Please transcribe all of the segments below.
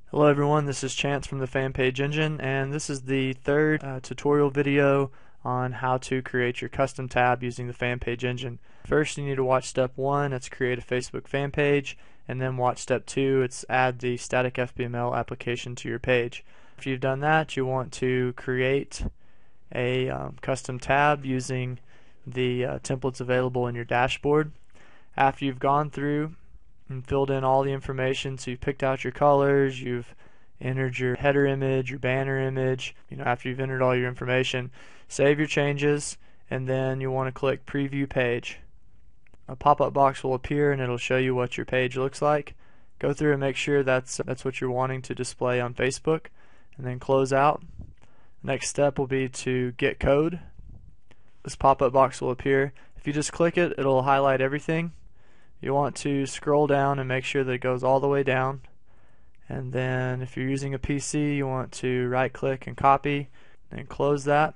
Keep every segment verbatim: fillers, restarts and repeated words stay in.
Hello everyone, this is Chance from the FanPage Engine, and this is the third uh, tutorial video on how to create your custom tab using the FanPage Engine. First you need to watch step one, it's create a Facebook fan page, and then watch step two, it's add the static F B M L application to your page. After you've done that, you want to create a um, custom tab using the uh, templates available in your dashboard. After you've gone through and filled in all the information, so you've picked out your colors, you've entered your header image, your banner image, you know, after you've entered all your information, save your changes, and then you want to click preview page. A pop-up box will appear and it'll show you what your page looks like. Go through and make sure that's that's what you're wanting to display on Facebook, and then close out. Next step will be to get code. This pop-up box will appear. If you just click it, it'll highlight everything. You want to scroll down and make sure that it goes all the way down, and then if you're using a P C, you want to right click and copy and close that.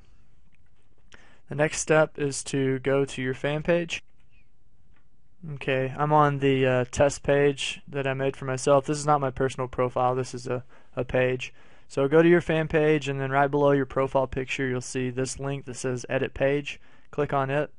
The next step is to go to your fan page. Okay, I'm on the uh, test page that I made for myself. This is not my personal profile, this is a, a page. So go to your fan page, and then right below your profile picture you'll see this link that says edit page. Click on it,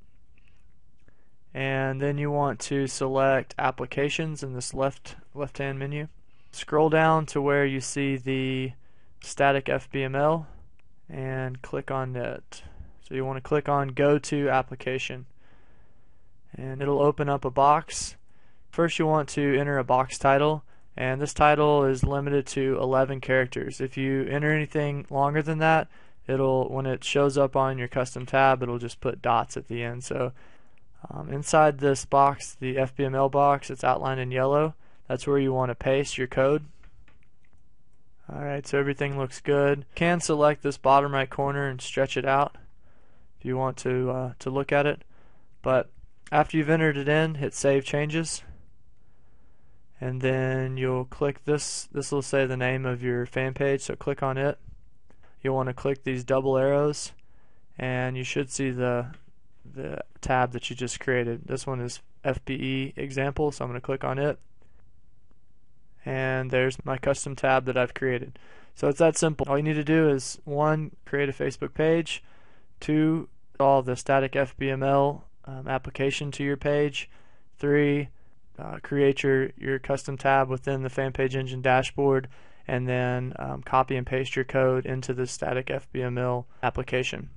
and then you want to select applications in this left left hand menu. Scroll down to where you see the static F B M L and click on it. So you want to click on go to application, and it'll open up a box. First you want to enter a box title, and this title is limited to eleven characters. If you enter anything longer than that, it'll when it shows up on your custom tab, it'll just put dots at the end. So Um, inside this box, the F B M L box, it's outlined in yellow. That's where you want to paste your code. Alright, so everything looks good. You can select this bottom right corner and stretch it out if you want to uh, to look at it. But after you've entered it in, hit Save Changes, and then you'll click this. This will say the name of your fan page, so click on it. You'll want to click these double arrows, and you should see the the tab that you just created. This one is F B E example, so I'm going to click on it, and there's my custom tab that I've created. So it's that simple. All you need to do is one, create a Facebook page, two, all the static F B M L um, application to your page, three, uh, create your your custom tab within the FanPage Engine dashboard, and then um, copy and paste your code into the static F B M L application.